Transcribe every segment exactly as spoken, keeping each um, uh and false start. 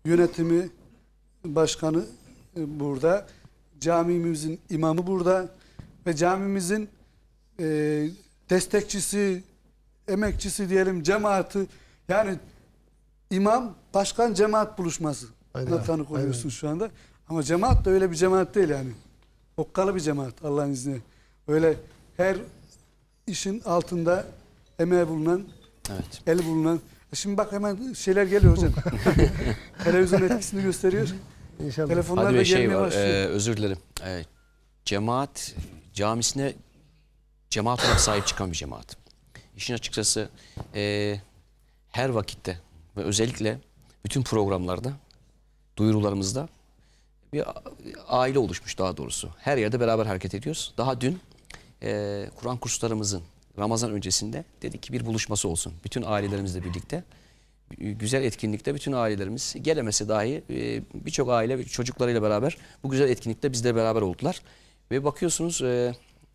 yönetimi, başkanı burada. Camimizin imamı burada. Ve camimizin e, destekçisi, emekçisi diyelim, cemaati. Yani imam, başkan, cemaat buluşması. Aynen, tanık oluyorsun aynen. Şu anda. Ama cemaat da öyle bir cemaat değil yani. Okkalı bir cemaat Allah'ın izniyle. Öyle her işin altında emeği bulunan, evet. eli bulunan. Şimdi bak hemen şeyler geliyor hocam. Televizyon etkisini gösteriyor. İnşallah. Telefonlar Hadi da şey gelmeye var, başlıyor. E, özür dilerim. E, cemaat camisine cemaat olarak sahip çıkan bir cemaat. İşin açıkçası e, her vakitte ve özellikle bütün programlarda, duyurularımızda bir aile oluşmuş daha doğrusu. Her yerde beraber hareket ediyoruz. Daha dün e, Kur'an kurslarımızın Ramazan öncesinde dedik ki bir buluşması olsun. Bütün ailelerimizle birlikte. Güzel etkinlikte bütün ailelerimiz gelemese dahi e, birçok aile çocuklarıyla beraber bu güzel etkinlikte bizle beraber oldular. Ve bakıyorsunuz e,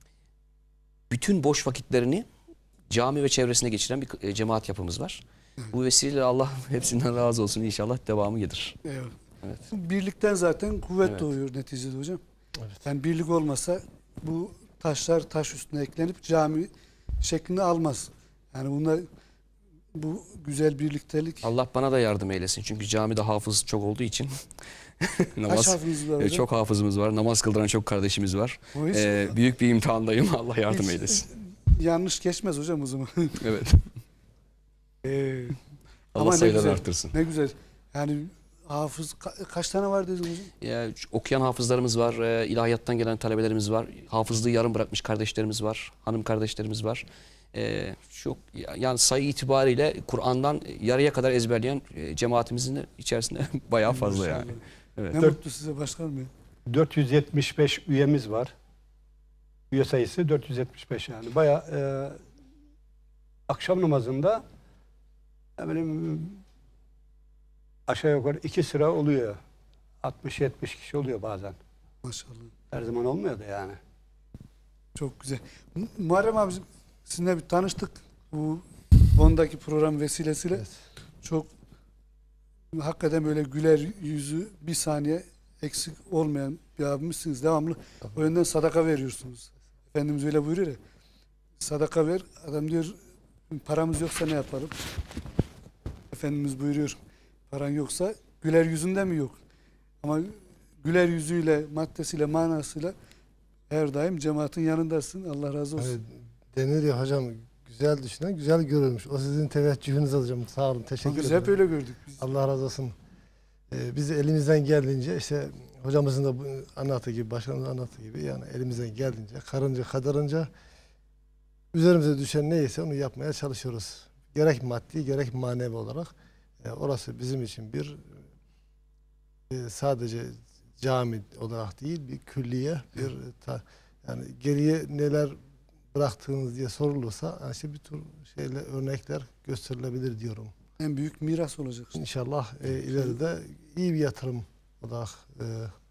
bütün boş vakitlerini cami ve çevresine geçiren bir e, cemaat yapımız var. Bu vesileyle Allah hepsinden razı olsun, inşallah devamı gelir. Evet. Evet. Birlikten zaten kuvvet evet. doğuyor neticede hocam. Evet. Yani birlik olmasa bu taşlar taş üstüne eklenip cami şeklini almaz. Yani bunlar, bu güzel birliktelik. Allah bana da yardım eylesin. Çünkü camide hafız çok olduğu için. Namaz, hafızımız var hocam? Çok hafızımız var. Namaz kıldıran çok kardeşimiz var. Ee, büyük bir imtihandayım. Allah yardım hiç eylesin. Yanlış geçmez hocam o zaman. Evet. Ee, Allah sayıları artırsın. Ne güzel. Yani hafız ka kaç tane var dediniz hocam? Ya, okuyan hafızlarımız var. E, ilahiyattan gelen talebelerimiz var. Hafızlığı yarım bırakmış kardeşlerimiz var. Hanım kardeşlerimiz var. E, çok yani sayı itibariyle Kur'an'dan yarıya kadar ezberleyen e, cemaatimizin içerisinde bayağı fazla yani. Evet. Ne Dört, mutlu size başkanım ya. dört yüz yetmiş beş üyemiz var. Üye sayısı dört yüz yetmiş beş yani. Bayağı e, akşam namazında benim aşağı yukarı iki sıra oluyor. altmış yetmiş kişi oluyor bazen. Maşallah. Her zaman olmuyor da yani. Çok güzel. Muharrem abicim, sizinle bir tanıştık. Bu Bond'daki program vesilesiyle. Evet. Çok hakikaten böyle güler yüzü, bir saniye eksik olmayan bir abimizsiniz. Devamlı o yönden sadaka veriyorsunuz. Efendimiz öyle buyuruyor ya. Sadaka ver. Adam diyor paramız yoksa ne yapalım? Efendimiz buyuruyor. Paran yoksa güler yüzünde mi yok? Ama güler yüzüyle, maddesiyle, manasıyla her daim cemaatin yanındasın. Allah razı olsun. Evet, denir ya hocam, güzel düşünen güzel görülmüş. O sizin teveccühünüz hocam. Sağ olun. Teşekkür biz ederim. Biz hep öyle gördük. Biz. Allah razı olsun. Ee, biz elimizden geldiğince işte hocamızın da bu anlattığı gibi, başkanımızın anlattığı gibi yani elimizden geldiğince, karınca kadarınca üzerimize düşen neyse onu yapmaya çalışıyoruz. Gerek maddi gerek manevi olarak. E, orası bizim için bir e, sadece cami olarak değil, bir külliye, bir ta, yani geriye neler bıraktığınız diye sorulursa yani işte bir tür şeyle örnekler gösterilebilir diyorum. En büyük miras olacak. Işte. İnşallah e, ileride iyi bir yatırım olarak e,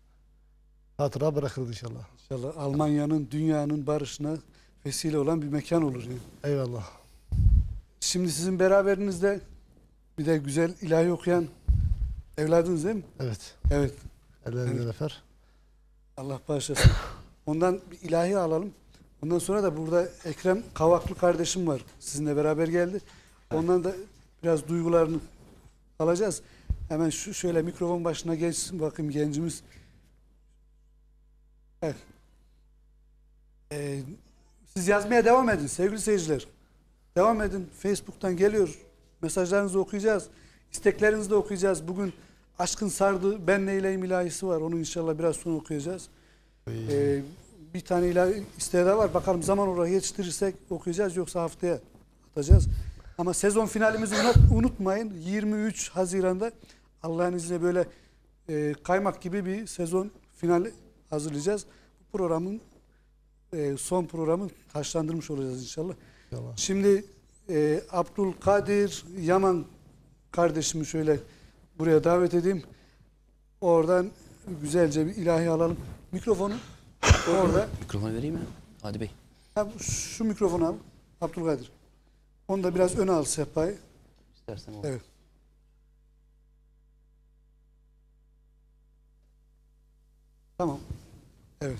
hatıra bırakılır inşallah. İnşallah Almanya'nın, dünyanın barışına vesile olan bir mekan olur. Yani. Eyvallah. Şimdi sizin beraberinizde bir de güzel ilahi okuyan evladınız değil mi? Evet. Evet. Ellerinden evet. öper. Allah bağışlasın. Ondan bir ilahi alalım. Ondan sonra da burada Ekrem Kavaklı kardeşim var. Sizinle beraber geldi. Ondan da biraz duygularını alacağız. Hemen şu şöyle mikrofon başına geçsin bakayım gencimiz. Evet. Ee, siz yazmaya devam edin sevgili seyirciler. Devam edin. Facebook'tan geliyor. Mesajlarınızı okuyacağız. İsteklerinizi de okuyacağız. Bugün Aşkın Sardı Ben Neyleyim ilahisi var. Onu inşallah biraz sonra okuyacağız. Ee, bir tane ilahi isteği de var. Bakalım zaman olarak yetiştirirsek okuyacağız. Yoksa haftaya atacağız. Ama sezon finalimizi unutmayın. yirmi üç Haziran'da Allah'ın izniyle böyle e, kaymak gibi bir sezon finali hazırlayacağız. Bu programın e, son programı taşlandırmış olacağız inşallah. Tamam. Şimdi e, Abdülkadir Yaman kardeşimi şöyle buraya davet edeyim. Oradan güzelce bir ilahi alalım. Mikrofonu orada. Mikrofonu vereyim mi? Hadi Bey. Ha, şu mikrofonu al. Abdülkadir. Onu da biraz öne al sehpayı. İstersen olur. Evet. Tamam. Evet.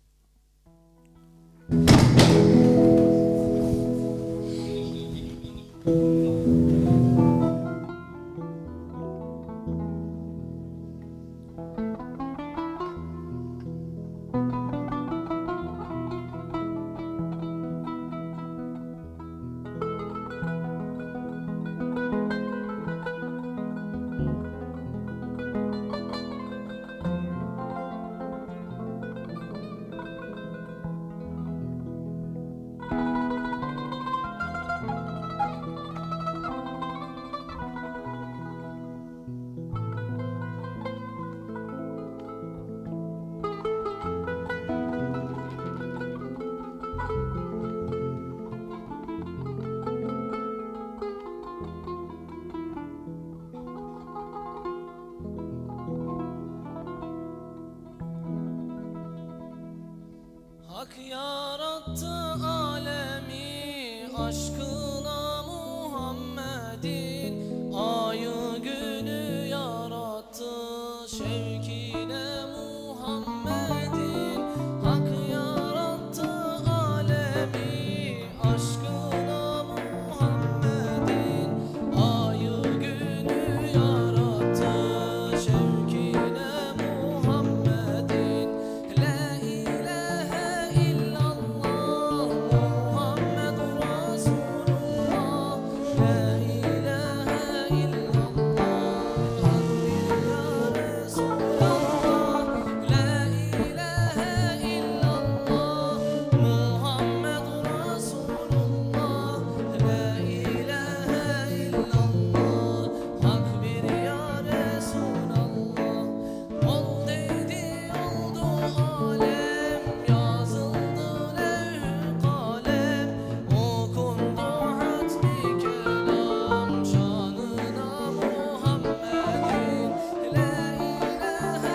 Hak yarattı alemi aşkına Muhammed'in, ayı günü yarattı şevkine Muhammed'in. Hak yarattı alemi aşkına Muhammed'in, ayı günü yarattı şevkine Muhammed'in. La ilahe illallah Muhammed Resulullah, la ilahe illallah ya Resulallah, la ilahe illallah Muhammed Resulullah, la ilahe illallah hak bir ya Resulallah. Ol dedi oldu alem, yazıldı levh-i kalem, okundu hatmi kelam şanına Muhammed'in. La ilahe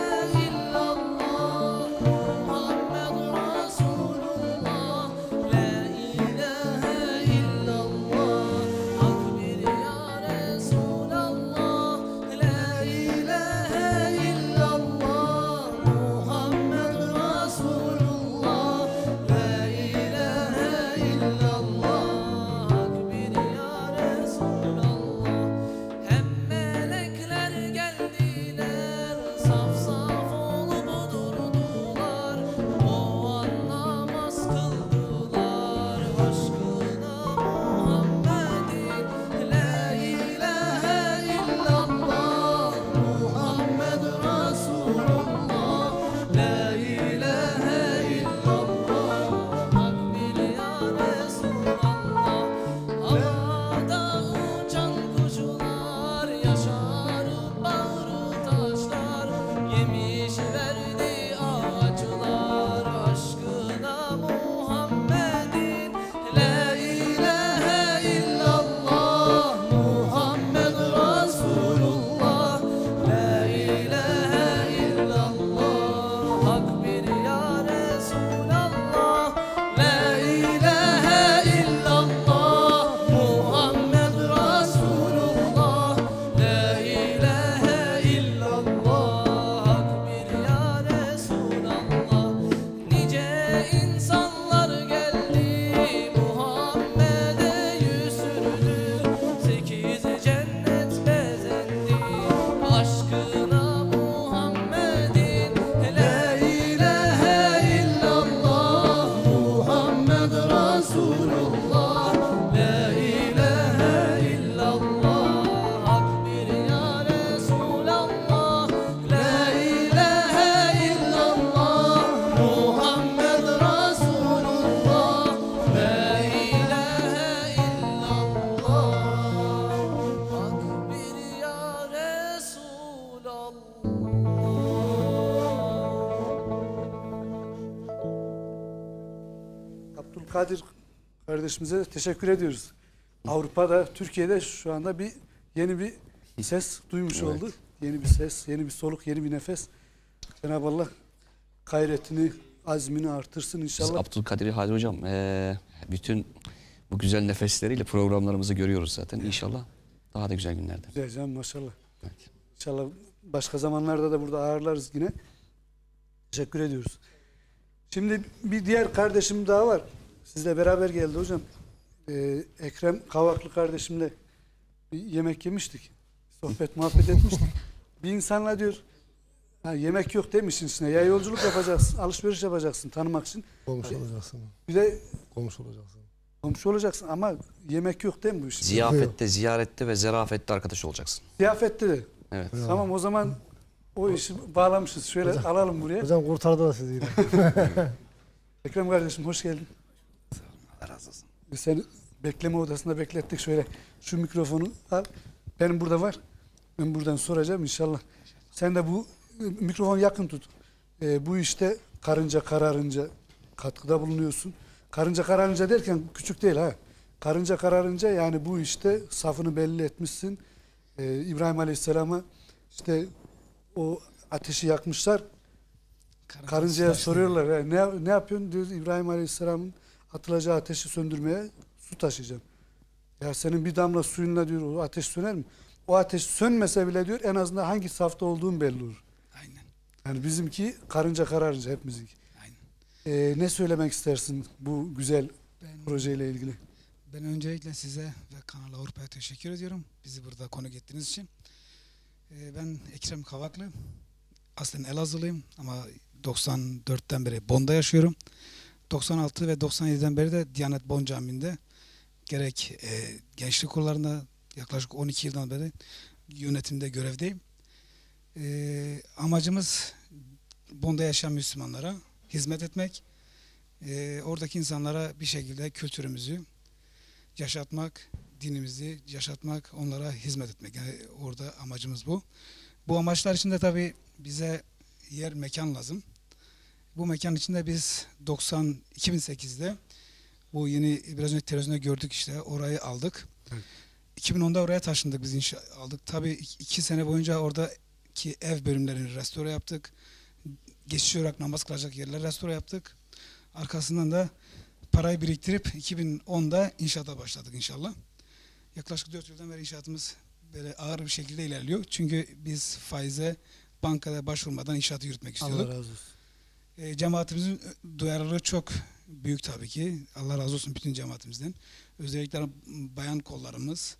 illallah Muhammed Resulullah, la ilahe illallah hak bir ya Resulallah, la ilahe illallah Muhammed Resulullah, la ilahe illallah hak bir ya Resulallah. Hem melekler geldiler, saf saf olup durdular, o an namaz kıldılar aşkına Muhammed'in. La ilahe illallah Muhammed Resulullah, la ilahe illallah hak bir ya Resulallah. Havada uçan kuşlar, yaşarıp bağrı taşlar, yemiş verdi ağaçlar aşkına Muhammed'in. La ilahe illallah Muhammed Resulullah, la ilahe illallah hak bir ya Resulallah, la ilahe illallah Muhammed Resulullah, la ilahe illallah hak bir ya Resulallah. Nice insanlar geldi Muhammed'e yüz sürdü, sekiz cennet bezendi aşkına Muhammed'in. La ilahe illallah Muhammed Resulullah, la ilahe illallah hak bir ya Resulallah, la ilahe illallah Muhammed Resulullah, la ilahe illallah hak bir ya Resulallah. Abdülkadir kardeşimize de teşekkür ediyoruz. Avrupa'da, Türkiye'de şu anda bir yeni bir ses duymuş Evet. oldu. Yeni bir ses, yeni bir soluk, yeni bir nefes. Cenab-ı Allah gayretini, azmini artırsın Biz inşallah. Abdülkadir Hadi Hocam eee, bütün bu güzel nefesleriyle programlarımızı görüyoruz zaten. İnşallah daha da güzel günlerde. Güzel canım, maşallah. Evet. İnşallah başka zamanlarda da burada ağırlarız yine. Teşekkür ediyoruz. Şimdi bir diğer kardeşim daha var. Sizle beraber geldi hocam. Ee, Ekrem Kavaklı kardeşimle bir yemek yemiştik. Sohbet muhabbet etmiştik. Bir insanla diyor ha, yemek yok demişsin içine. Ya yolculuk yapacaksın, alışveriş yapacaksın tanımak için. Komşu olacaksın. Bir de Komşu olacaksın. komşu olacaksın ama yemek yok değil mi bu işin? Ziyafette, ziyarette ve zerafette arkadaş olacaksın. Ziyafette de. Evet. Tamam o zaman o işi bağlamışız. Şöyle alalım buraya. Hocam kurtardılar sizi yine. Ekrem kardeşim hoş geldin. Allah razı olsun. Biz seni bekleme odasında beklettik. Şöyle şu mikrofonu al. Benim burada var. Ben buradan soracağım inşallah. Sen de bu mikrofonu yakın tut. Ee, bu işte karınca kararınca katkıda bulunuyorsun. Karınca kararınca derken küçük değil ha. Karınca kararınca yani bu işte safını belli etmişsin. Ee, İbrahim Aleyhisselam'a işte o ateşi yakmışlar. Karıncaya soruyorlar ya, ne, ne yapıyorsun diyor İbrahim Aleyhisselam'ın atılacağı ateşi söndürmeye su taşıyacağım. Ya senin bir damla suyunla diyor o ateş söner mi? O ateş sönmese bile diyor en azından hangi safta olduğun belli olur. Aynen. Yani bizimki karınca kararınca hepimizinki. Aynen. Ee, ne söylemek istersin bu güzel Ben, projeyle ilgili? ben öncelikle size ve Kanal Avrupa'ya teşekkür ediyorum. Bizi burada konuk ettiğiniz için. Ee, ben Ekrem Kavaklı. Aslen Elazığlıyım ama doksan dörtten beri Bonn'da yaşıyorum. doksan altı ve doksan yediden beri de Diyanet Bonn Camii'nde gerek e, gençlik kollarında yaklaşık on iki yıldan beri yönetimde görevdeyim. E, amacımız Bonn'da yaşayan Müslümanlara hizmet etmek. E, oradaki insanlara bir şekilde kültürümüzü yaşatmak, dinimizi yaşatmak, onlara hizmet etmek. Yani orada amacımız bu. Bu amaçlar için de tabii bize yer, mekan lazım. Bu mekan içinde biz doksan iki bin sekizde bu yeni biraz önce televizyonda gördük işte orayı aldık. Evet. iki bin onda oraya taşındık biz inşa aldık. Tabii iki sene boyunca oradaki ev bölümlerini restore yaptık. Geçici olarak namaz kılacak yerleri restore yaptık. Arkasından da parayı biriktirip iki bin onda inşaata başladık inşallah. Yaklaşık dört yıldan beri inşaatımız böyle ağır bir şekilde ilerliyor. Çünkü biz faize bankada başvurmadan inşaatı yürütmek istiyorduk. Allah razı olsun. E, cemaatimizin duyarlılığı çok büyük tabii ki. Allah razı olsun bütün cemaatimizden. Özellikle bayan kollarımız,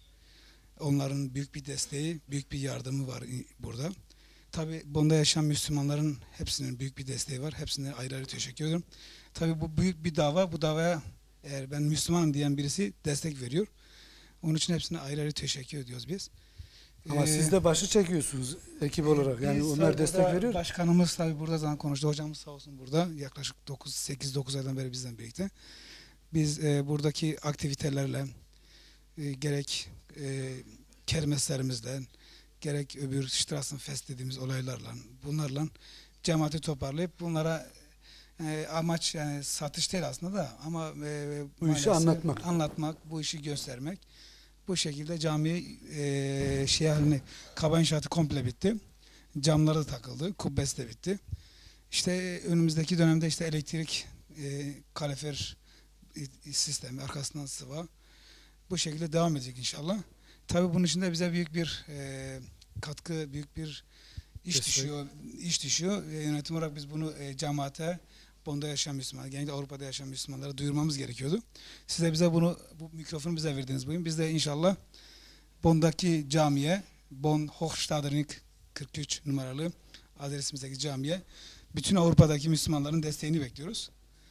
onların büyük bir desteği, büyük bir yardımı var burada. Tabii Bonn'da yaşayan Müslümanların hepsinin büyük bir desteği var. Hepsine ayrı ayrı teşekkür ederim. Tabii bu büyük bir dava. Bu davaya eğer ben Müslümanım diyen birisi destek veriyor. Onun için hepsine ayrı ayrı teşekkür ediyoruz biz. Ama Ee, siz de başı çekiyorsunuz ekip olarak. Yani biz onlar tabii destek burada veriyor. Başkanımız tabii burada zaman konuştu. Hocamız sağ olsun burada. Yaklaşık sekiz dokuz aydan beri bizden birlikte. Biz e, buradaki aktivitelerle e, gerek e, kermeslerimizle gerek öbür Straßenfest dediğimiz olaylarla bunlarla cemaati toparlayıp bunlara e, amaç yani satış değil aslında da ama e, Bu işi maalesef anlatmak. anlatmak, bu işi göstermek. Bu şekilde cami e, şey haline kaba inşaatı komple bitti. Camları da takıldı, kubbesi de bitti. İşte önümüzdeki dönemde işte elektrik, e, kalorifer e, sistemi, arkasından sıva bu şekilde devam edecek inşallah. Tabii bunun için de bize büyük bir e, katkı, büyük bir iş Destek. düşüyor. iş düşüyor. E, yönetim olarak biz bunu e, cemaate, Bonn'da yaşayan Müslümanlar, genelde Avrupa'da yaşayan Müslümanlara duyurmamız gerekiyordu. Siz de bize bunu, bu mikrofonu bize verdiniz bugün. Biz de inşallah Bonn'daki camiye, Bonn Hochstadtring kırk üç numaralı adresimizdeki camiye bütün Avrupa'daki Müslümanların desteğini bekliyoruz.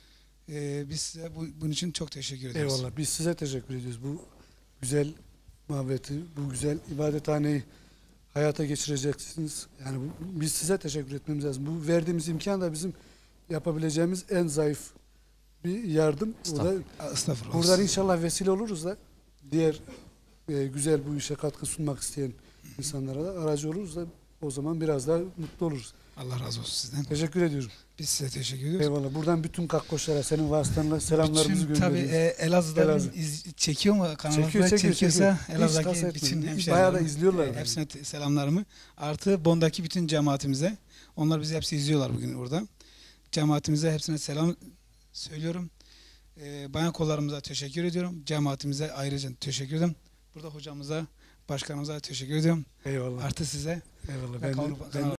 Ee, biz size bu, bunun için çok teşekkür ediyoruz. Eyvallah. Biz size teşekkür ediyoruz. Bu güzel muhabbeti, bu güzel ibadethaneyi hayata geçireceksiniz. Yani bu, biz size teşekkür etmemiz lazım. Bu verdiğimiz imkan da bizim yapabileceğimiz en zayıf bir yardım. O da Estağfurullah. buradan inşallah vesile oluruz da diğer e, güzel bu işe katkı sunmak isteyen insanlara da aracı oluruz da o zaman biraz daha mutlu oluruz. Allah razı olsun sizden. Teşekkür ediyorum. Biz size teşekkür ediyoruz. Eyvallah. Buradan bütün kakkoşlara senin vasıtanla selamlarımızı Bütün, tabii gönderiyoruz. e, Elazığ'da Elazığ. iz, çekiyor mu kanalımızda? Çekiyor, çekiyor, Çekiyorsa çekiyor. Hiç Elazığ'daki kastetmeyin. bütün Bayağı da hemşehrilerime, izliyorlar. e, hepsine te- selamlarımı. Artı Bonn'daki bütün cemaatimize. Onlar bizi hepsi izliyorlar bugün orada. Cemaatimize hepsine selam söylüyorum. E, bayan kollarımıza teşekkür ediyorum. Cemaatimize ayrıca teşekkür ederim. Burada hocamıza, başkanımıza teşekkür ediyorum. Eyvallah. Artı size. Eyvallah. Ve Ben, Kanal- ben,